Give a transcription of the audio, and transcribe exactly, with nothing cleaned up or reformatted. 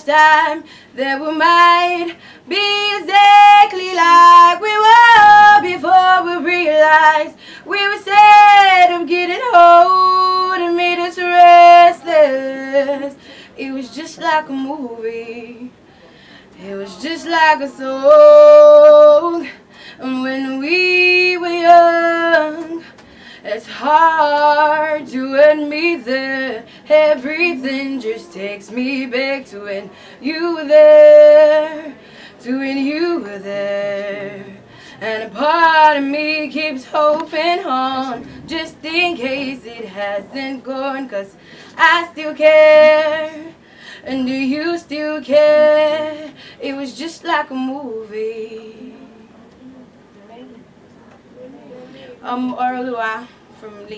much time that we might be exactly like we were before we realized we were scared of getting old and made us restless. It was just like a movie. It was just like a song. And when we were young, it's hard to admit that everything just takes me back to when you were there, to when you were there. And a part of me keeps hoping on, just in case it hasn't gone, 'cause I still care. And do you still care? It was just like a movie. Um, Similoluwa from